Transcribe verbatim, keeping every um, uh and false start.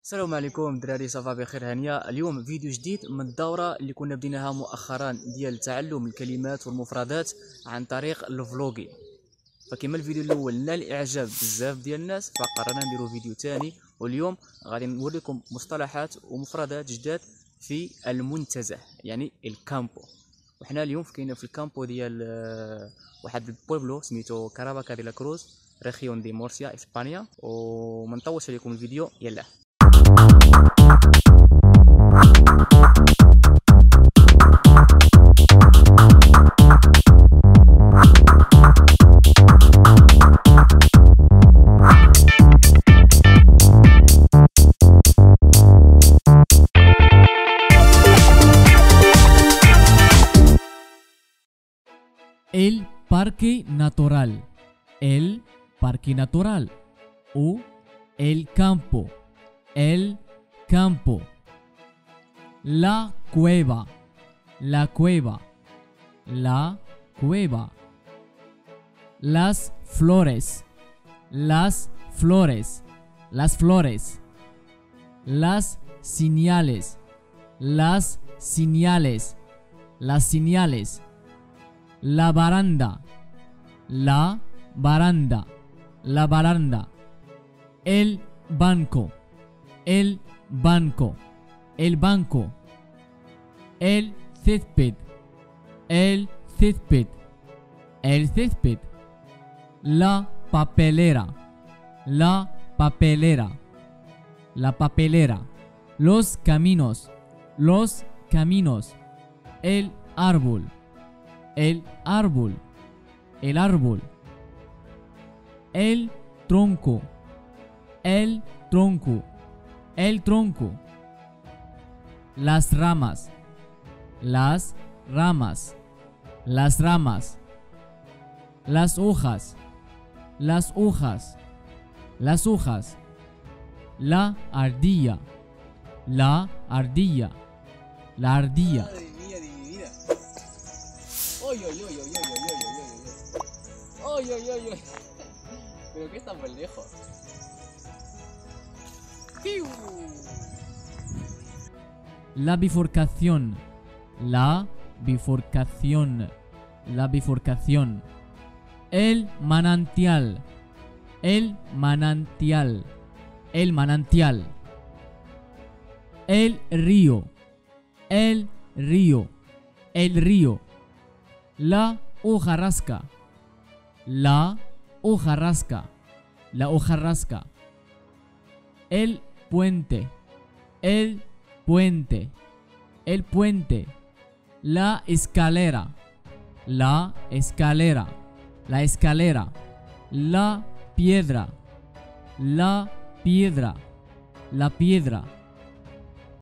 السلام عليكم دراري، صافا بخير هانيه. اليوم فيديو جديد من الدوره اللي كنا بديناها مؤخرا ديال تعلم الكلمات والمفردات عن طريق الفلوغي. فكما الفيديو الاول نال اعجاب بزاف ديال الناس، فقررنا نديرو فيديو ثاني، واليوم غادي نوريكم مصطلحات ومفردات جداد في المنتزه، يعني الكامبو. وحنا اليوم كاينين في الكامبو ديال واحد البويبلو سميتو كاراباكا دي لا كروز، ريخيون دي مورسيا، اسبانيا. وما نطولش عليكم الفيديو، يلا. El parque natural, el parque natural o el campo, el campo. La cueva, la cueva, la cueva. Las flores, las flores, las flores. Las señales, las señales, las señales. La baranda, la baranda, la baranda. El banco, el banco, el banco. El césped, el césped, el césped. La papelera, la papelera, la papelera. Los caminos, los caminos. El árbol, el árbol, el árbol. El tronco, el tronco, el tronco. Las ramas, las ramas, las ramas. Las hojas, las hojas, las hojas. La ardilla, la ardilla, la ardilla. Madre mía de mi vida. ¡Oy, oy, oy, oy, oy, oy, oy, oy! ¡Oy, oy, oy, oy! ¿Pero qué está muy lejos? ¡Piu! La bifurcación, la bifurcación, la bifurcación. El manantial, el manantial, el manantial. El río, el río, el río. La hojarasca, la hojarasca, la hojarasca. El puente, el puente, el puente. La escalera, la escalera, la escalera. La piedra, la piedra, la piedra.